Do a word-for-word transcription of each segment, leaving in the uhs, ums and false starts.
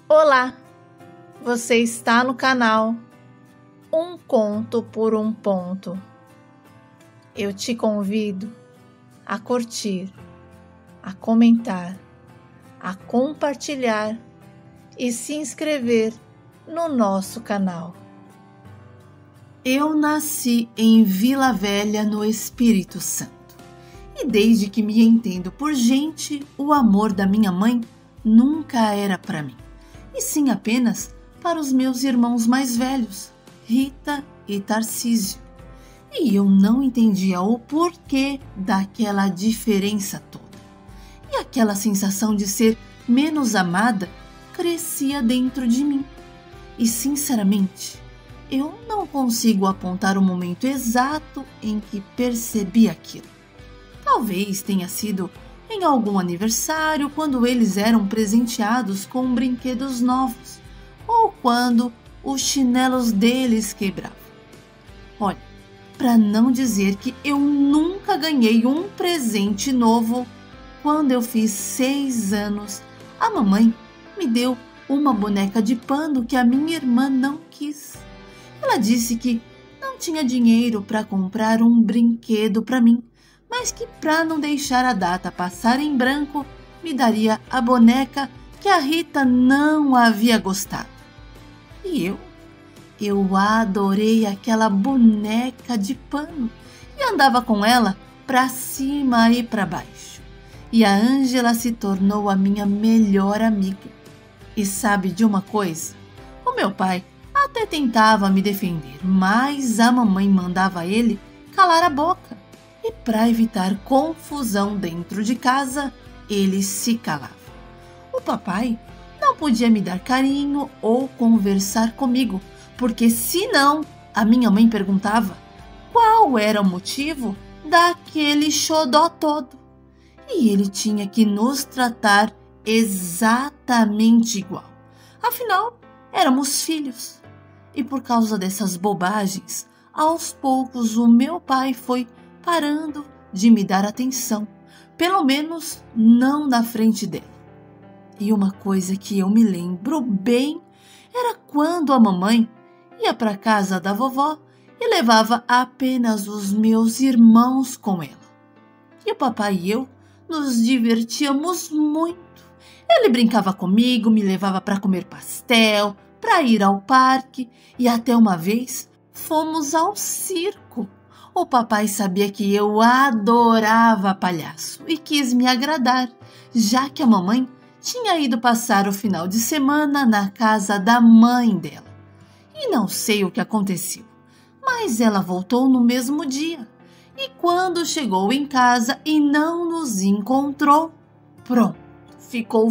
Olá, você está no canal Um Conto por um Ponto. Eu te convido a curtir, a comentar, a compartilhar e se inscrever no nosso canal. Eu nasci em Vila Velha, no Espírito Santo. E desde que me entendo por gente, o amor da minha mãe nunca era para mim, e sim apenas para os meus irmãos mais velhos, Rita e Tarcísio. E eu não entendia o porquê daquela diferença toda. E aquela sensação de ser menos amada crescia dentro de mim. E sinceramente, eu não consigo apontar o momento exato em que percebi aquilo. Talvez tenha sido em algum aniversário, quando eles eram presenteados com brinquedos novos, ou quando os chinelos deles quebravam. Olha, para não dizer que eu nunca ganhei um presente novo, quando eu fiz seis anos, a mamãe me deu uma boneca de pano que a minha irmã não quis. Ela disse que não tinha dinheiro para comprar um brinquedo para mim, mas que para não deixar a data passar em branco, me daria a boneca que a Rita não havia gostado. E eu, eu adorei aquela boneca de pano e andava com ela para cima e para baixo. E a Ângela se tornou a minha melhor amiga. E sabe de uma coisa? O meu pai até tentava me defender, mas a mamãe mandava ele calar a boca. E para evitar confusão dentro de casa, ele se calava. O papai não podia me dar carinho ou conversar comigo, porque senão a minha mãe perguntava qual era o motivo daquele xodó todo. E ele tinha que nos tratar exatamente igual. Afinal, éramos filhos. E por causa dessas bobagens, aos poucos o meu pai foi parando de me dar atenção, pelo menos não na frente dela. E uma coisa que eu me lembro bem era quando a mamãe ia para a casa da vovó e levava apenas os meus irmãos com ela. E o papai e eu nos divertíamos muito. Ele brincava comigo, me levava para comer pastel, para ir ao parque e até uma vez fomos ao circo. O papai sabia que eu adorava palhaço e quis me agradar, já que a mamãe tinha ido passar o final de semana na casa da mãe dela. E não sei o que aconteceu, mas ela voltou no mesmo dia. E quando chegou em casa e não nos encontrou, pronto, ficou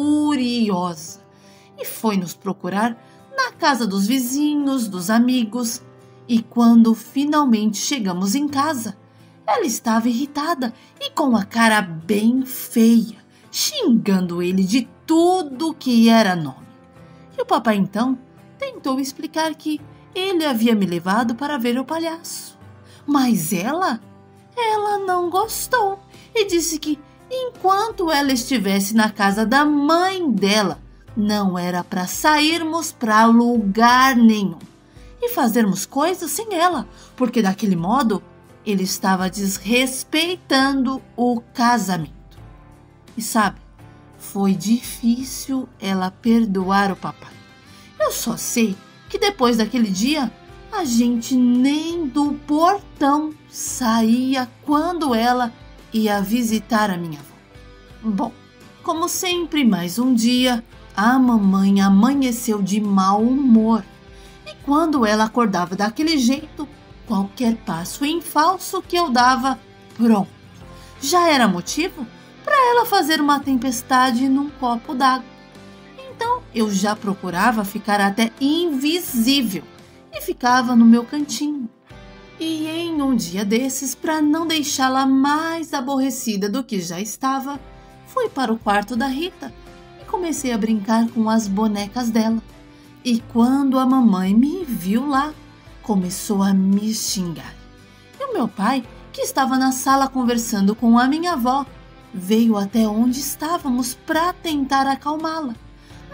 furiosa e foi nos procurar na casa dos vizinhos, dos amigos. E quando finalmente chegamos em casa, ela estava irritada e com a cara bem feia, xingando ele de tudo que era nome. E o papai então tentou explicar que ele havia me levado para ver o palhaço. Mas ela, ela não gostou e disse que enquanto ela estivesse na casa da mãe dela, não era para sairmos para lugar nenhum e fazermos coisas sem ela, porque daquele modo ele estava desrespeitando o casamento. E sabe, foi difícil ela perdoar o papai. Eu só sei que depois daquele dia, a gente nem do portão saía quando ela ia visitar a minha avó. Bom, como sempre, mais um dia, a mamãe amanheceu de mau humor. E quando ela acordava daquele jeito, qualquer passo em falso que eu dava, pronto, já era motivo para ela fazer uma tempestade num copo d'água. Então eu já procurava ficar até invisível e ficava no meu cantinho. E em um dia desses, para não deixá-la mais aborrecida do que já estava, fui para o quarto da Rita e comecei a brincar com as bonecas dela. E quando a mamãe me viu lá, começou a me xingar. E o meu pai, que estava na sala conversando com a minha avó, veio até onde estávamos para tentar acalmá-la.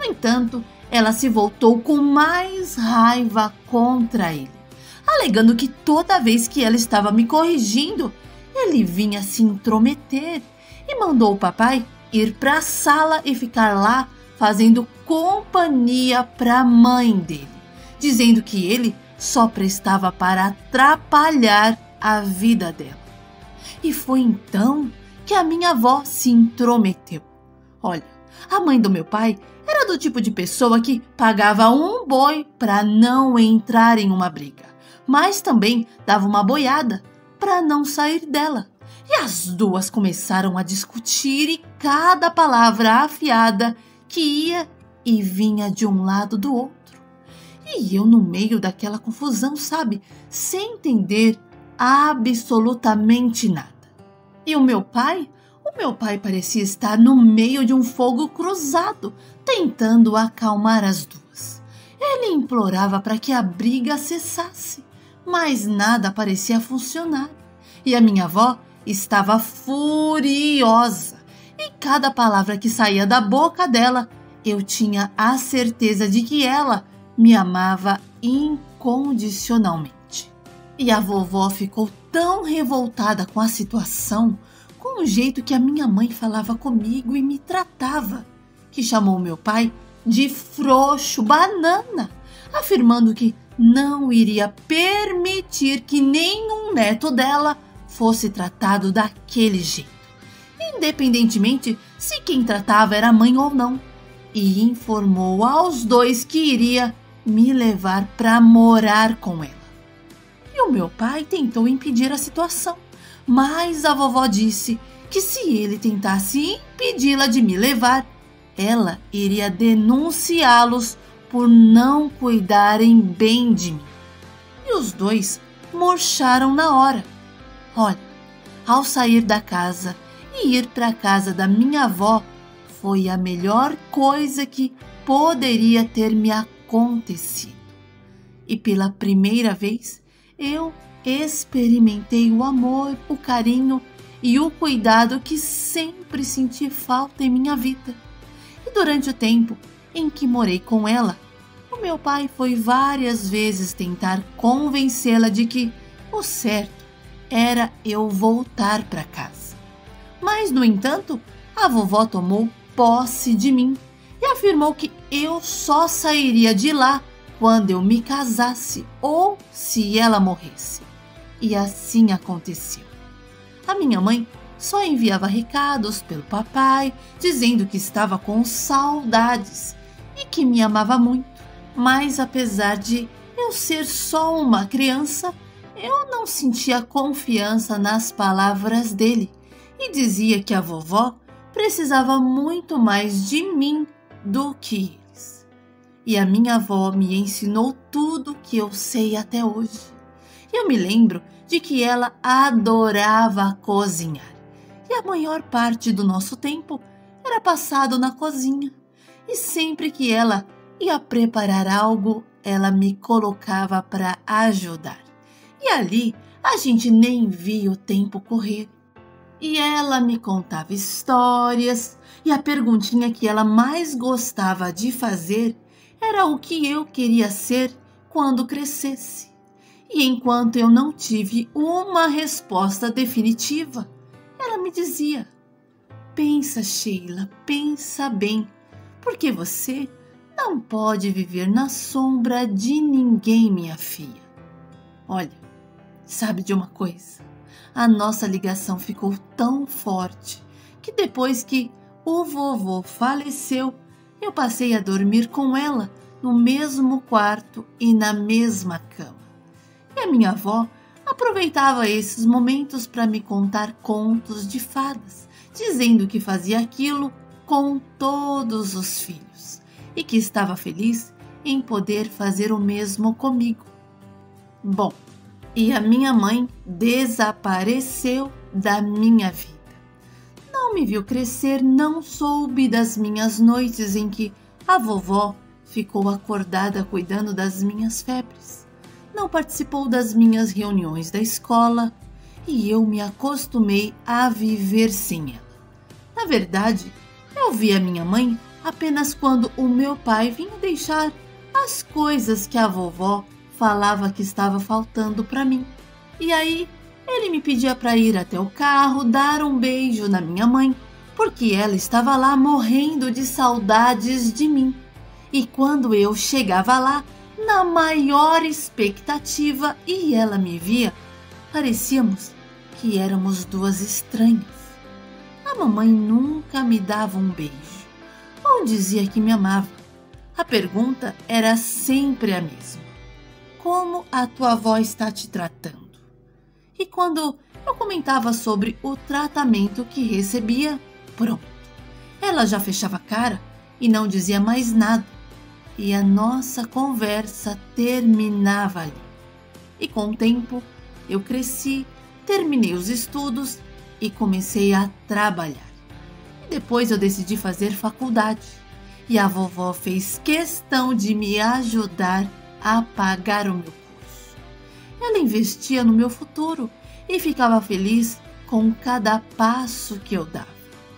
No entanto, ela se voltou com mais raiva contra ele, alegando que toda vez que ela estava me corrigindo, ele vinha se intrometer e mandou o papai ir para a sala e ficar lá fazendo companhia para a mãe dele, dizendo que ele só prestava para atrapalhar a vida dela. E foi então que a minha avó se intrometeu. Olha, a mãe do meu pai era do tipo de pessoa que pagava um boi para não entrar em uma briga, mas também dava uma boiada para não sair dela. E as duas começaram a discutir e cada palavra afiada que ia e vinha de um lado do outro. E eu no meio daquela confusão, sabe, sem entender absolutamente nada. E o meu pai? O meu pai parecia estar no meio de um fogo cruzado, tentando acalmar as duas. Ele implorava para que a briga cessasse, mas nada parecia funcionar. E a minha avó estava furiosa, e cada palavra que saía da boca dela, eu tinha a certeza de que ela me amava incondicionalmente. E a vovó ficou tão revoltada com a situação, com o jeito que a minha mãe falava comigo e me tratava, que chamou meu pai de frouxo banana, afirmando que não iria permitir que nenhum neto dela fosse tratado daquele jeito, independentemente se quem tratava era a mãe ou não, e informou aos dois que iria me levar para morar com ela. E o meu pai tentou impedir a situação, mas a vovó disse que se ele tentasse impedi-la de me levar, ela iria denunciá-los por não cuidarem bem de mim. E os dois murcharam na hora. Olha, ao sair da casa e ir para a casa da minha avó, foi a melhor coisa que poderia ter me acontecido. E pela primeira vez, eu experimentei o amor, o carinho e o cuidado que sempre senti falta em minha vida. E durante o tempo em que morei com ela, o meu pai foi várias vezes tentar convencê-la de que o certo era eu voltar para casa. Mas, no entanto, a vovó tomou posse de mim e afirmou que eu só sairia de lá quando eu me casasse ou se ela morresse. E assim aconteceu. A minha mãe só enviava recados pelo papai, dizendo que estava com saudades e que me amava muito. Mas apesar de eu ser só uma criança, eu não sentia confiança nas palavras dele e dizia que a vovó precisava muito mais de mim do que eles. E a minha avó me ensinou tudo que eu sei até hoje. Eu me lembro de que ela adorava cozinhar. E a maior parte do nosso tempo era passado na cozinha. E sempre que ela ia preparar algo, ela me colocava para ajudar. E ali a gente nem via o tempo correr. E ela me contava histórias, e a perguntinha que ela mais gostava de fazer era o que eu queria ser quando crescesse. E enquanto eu não tive uma resposta definitiva, ela me dizia: pensa, Sheila, pensa bem, porque você não pode viver na sombra de ninguém, minha filha. Olha, sabe de uma coisa? A nossa ligação ficou tão forte que depois que o vovô faleceu, eu passei a dormir com ela no mesmo quarto e na mesma cama. E a minha avó aproveitava esses momentos para me contar contos de fadas, dizendo que fazia aquilo com todos os filhos e que estava feliz em poder fazer o mesmo comigo. Bom, e a minha mãe desapareceu da minha vida. Não me viu crescer, não soube das minhas noites em que a vovó ficou acordada cuidando das minhas febres. Não participou das minhas reuniões da escola e eu me acostumei a viver sem ela. Na verdade, eu vi a minha mãe apenas quando o meu pai vinha deixar as coisas que a vovó falava que estava faltando para mim. E aí ele me pedia para ir até o carro dar um beijo na minha mãe, porque ela estava lá morrendo de saudades de mim. E quando eu chegava lá, na maior expectativa, e ela me via, parecíamos que éramos duas estranhas. A mamãe nunca me dava um beijo, ou dizia que me amava. A pergunta era sempre a mesma: como a tua avó está te tratando? E quando eu comentava sobre o tratamento que recebia, pronto, ela já fechava a cara e não dizia mais nada. E a nossa conversa terminava ali. E com o tempo, eu cresci, terminei os estudos e comecei a trabalhar. E depois eu decidi fazer faculdade. E a vovó fez questão de me ajudar a pagar o meu curso. Ela investia no meu futuro e ficava feliz com cada passo que eu dava.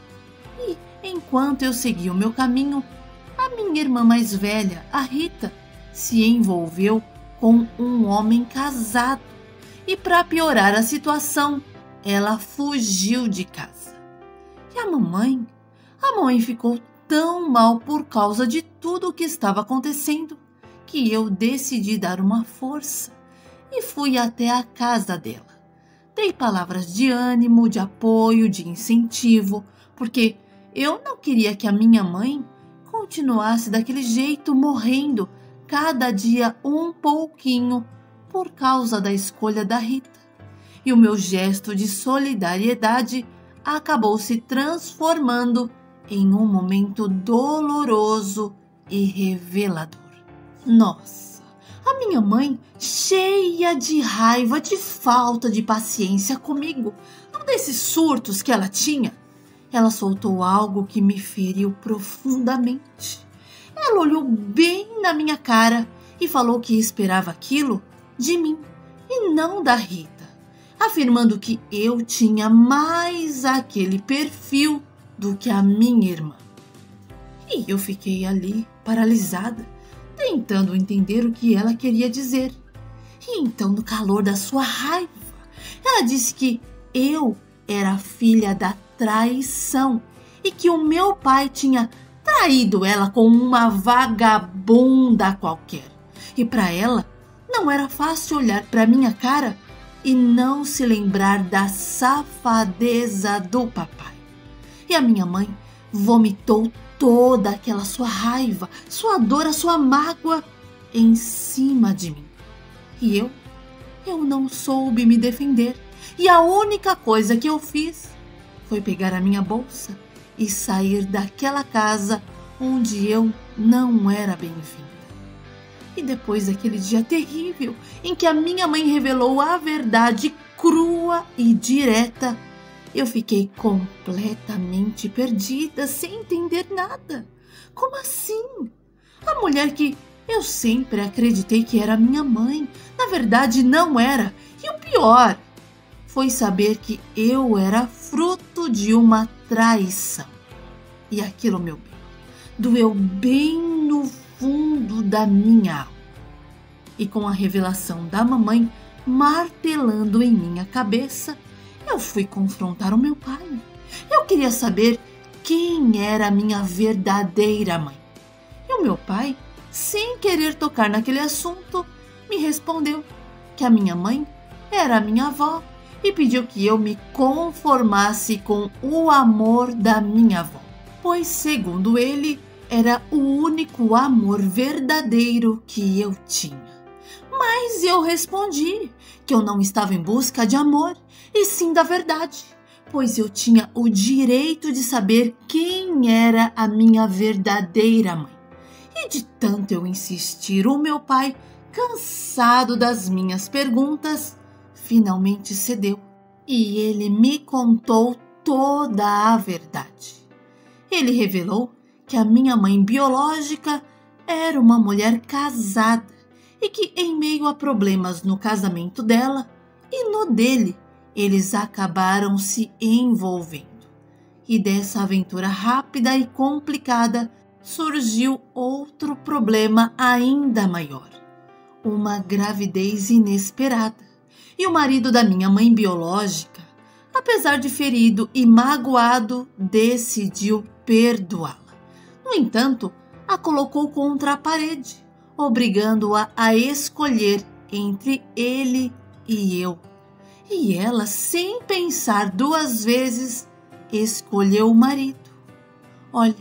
E enquanto eu seguia o meu caminho, a minha irmã mais velha, a Rita, se envolveu com um homem casado. E para piorar a situação, ela fugiu de casa. E a mamãe? A mãe ficou tão mal por causa de tudo o que estava acontecendo que eu decidi dar uma força e fui até a casa dela. Dei palavras de ânimo, de apoio, de incentivo, porque eu não queria que a minha mãe continuasse daquele jeito, morrendo cada dia um pouquinho por causa da escolha da Rita. E o meu gesto de solidariedade acabou se transformando em um momento doloroso e revelador. Nossa, a minha mãe, cheia de raiva, de falta de paciência comigo, um desses surtos que ela tinha, ela soltou algo que me feriu profundamente. Ela olhou bem na minha cara e falou que esperava aquilo de mim e não da Rita, afirmando que eu tinha mais aquele perfil do que a minha irmã. E eu fiquei ali, paralisada, tentando entender o que ela queria dizer. E então, no calor da sua raiva, ela disse que eu era filha da traição e que o meu pai tinha traído ela com uma vagabunda qualquer. E para ela não era fácil olhar para minha cara e não se lembrar da safadeza do papai. E a minha mãe vomitou toda aquela sua raiva, sua dor, a sua mágoa em cima de mim. E eu, eu não soube me defender. E a única coisa que eu fiz foi pegar a minha bolsa e sair daquela casa onde eu não era bem-vinda. E depois daquele dia terrível em que a minha mãe revelou a verdade crua e direta, eu fiquei completamente perdida, sem entender nada. Como assim? A mulher que eu sempre acreditei que era minha mãe, na verdade não era. E o pior foi saber que eu era fruto de uma traição. E aquilo, meu bem, doeu bem no fundo da minha alma. E com a revelação da mamãe martelando em minha cabeça, eu fui confrontar o meu pai. Eu queria saber quem era a minha verdadeira mãe. E o meu pai, sem querer tocar naquele assunto, me respondeu que a minha mãe era a minha avó e pediu que eu me conformasse com o amor da minha avó, pois, segundo ele, era o único amor verdadeiro que eu tinha. Mas eu respondi que eu não estava em busca de amor, e sim da verdade, pois eu tinha o direito de saber quem era a minha verdadeira mãe. E de tanto eu insistir, o meu pai, cansado das minhas perguntas, finalmente cedeu. E ele me contou toda a verdade. Ele revelou que a minha mãe biológica era uma mulher casada e que, em meio a problemas no casamento dela e no dele, eles acabaram se envolvendo. E dessa aventura rápida e complicada surgiu outro problema ainda maior. Uma gravidez inesperada. E o marido da minha mãe biológica, apesar de ferido e magoado, decidiu perdoá-la. No entanto, a colocou contra a parede, obrigando-a a escolher entre ele e eu. E ela, sem pensar duas vezes, escolheu o marido. Olha,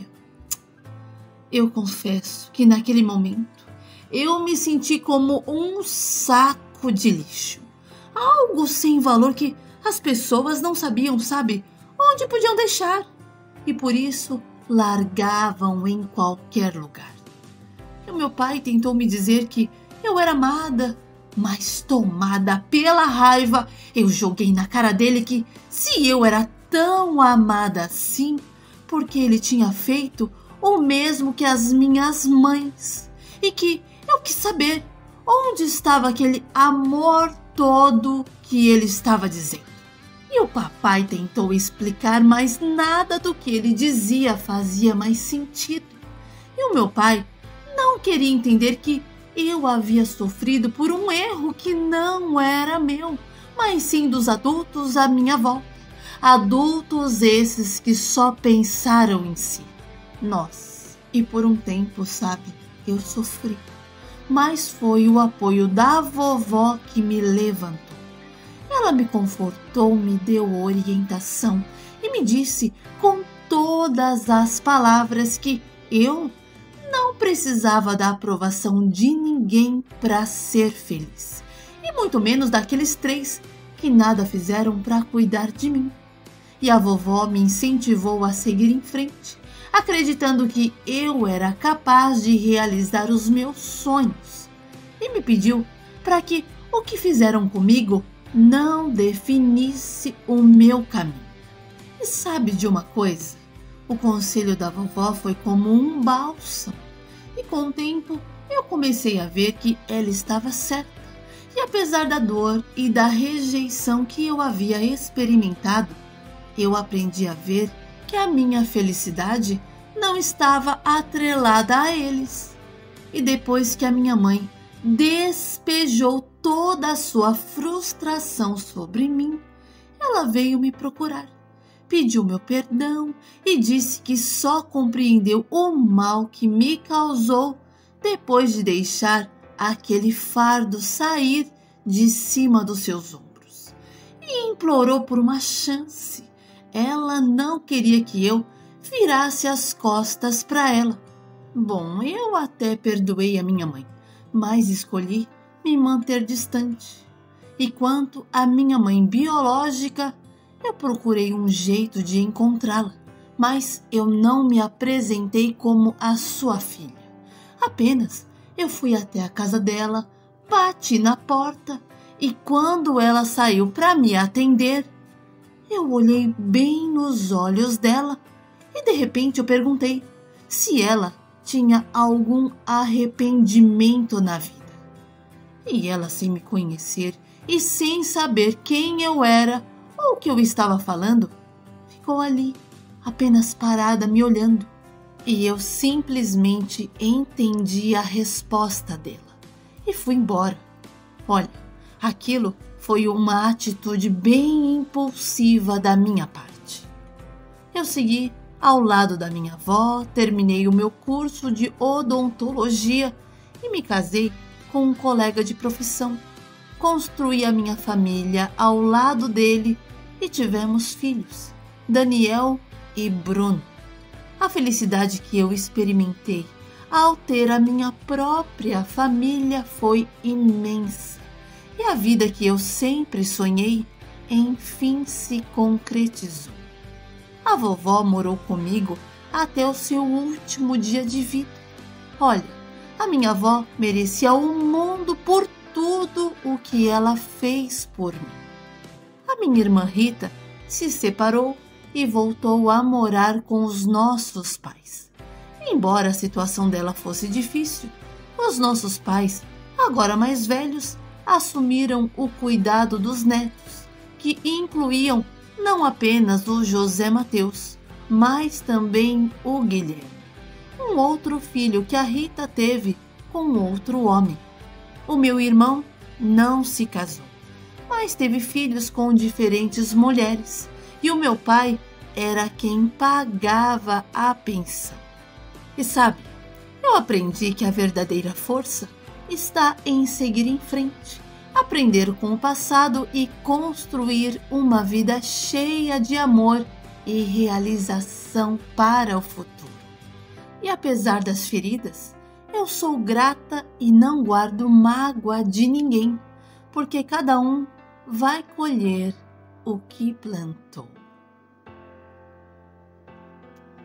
eu confesso que naquele momento eu me senti como um saco de lixo. Algo sem valor que as pessoas não sabiam, sabe, onde podiam deixar. E por isso largavam em qualquer lugar. E o meu pai tentou me dizer que eu era amada, mas tomada pela raiva, eu joguei na cara dele que se eu era tão amada assim, porque ele tinha feito o mesmo que as minhas mães, e que eu quis saber onde estava aquele amor todo que ele estava dizendo. E o papai tentou explicar, mas nada do que ele dizia fazia mais sentido. E o meu pai não queria entender que eu havia sofrido por um erro que não era meu, mas sim dos adultos à minha volta. Adultos esses que só pensaram em si. Nós. E por um tempo, sabe, eu sofri. Mas foi o apoio da vovó que me levantou. Ela me confortou, me deu orientação e me disse com todas as palavras que eu não precisava da aprovação de ninguém para ser feliz, e muito menos daqueles três que nada fizeram para cuidar de mim. E a vovó me incentivou a seguir em frente, acreditando que eu era capaz de realizar os meus sonhos, e me pediu para que o que fizeram comigo não definisse o meu caminho. E sabe de uma coisa? O conselho da vovó foi como um bálsamo. E com o tempo eu comecei a ver que ela estava certa. E apesar da dor e da rejeição que eu havia experimentado, eu aprendi a ver que a minha felicidade não estava atrelada a eles. E depois que a minha mãe despejou toda a sua frustração sobre mim, ela veio me procurar. Pediu meu perdão e disse que só compreendeu o mal que me causou depois de deixar aquele fardo sair de cima dos seus ombros. E implorou por uma chance. Ela não queria que eu virasse as costas para ela. Bom, eu até perdoei a minha mãe, mas escolhi me manter distante. E quanto à minha mãe biológica, eu procurei um jeito de encontrá-la, mas eu não me apresentei como a sua filha. Apenas eu fui até a casa dela, bati na porta e quando ela saiu para me atender, eu olhei bem nos olhos dela e de repente eu perguntei se ela tinha algum arrependimento na vida. E ela, sem me conhecer e sem saber quem eu era, o que eu estava falando, ficou ali, apenas parada me olhando. E eu simplesmente entendi a resposta dela e fui embora. Olha, aquilo foi uma atitude bem impulsiva da minha parte. Eu segui ao lado da minha avó, terminei o meu curso de odontologia e me casei com um colega de profissão. Construí a minha família ao lado dele e tivemos filhos, Daniel e Bruno. A felicidade que eu experimentei ao ter a minha própria família foi imensa. E a vida que eu sempre sonhei, enfim, se concretizou. A vovó morou comigo até o seu último dia de vida. Olha, a minha avó merecia o mundo por tudo o que ela fez por mim. A minha irmã Rita se separou e voltou a morar com os nossos pais. Embora a situação dela fosse difícil, os nossos pais, agora mais velhos, assumiram o cuidado dos netos, que incluíam não apenas o José Mateus, mas também o Guilherme. um outro filho que a Rita teve com outro homem. O meu irmão não se casou, mas teve filhos com diferentes mulheres, e o meu pai era quem pagava a pensão. E sabe, eu aprendi que a verdadeira força está em seguir em frente, aprender com o passado e construir uma vida cheia de amor e realização para o futuro. E apesar das feridas, eu sou grata e não guardo mágoa de ninguém, porque cada um vai colher o que plantou.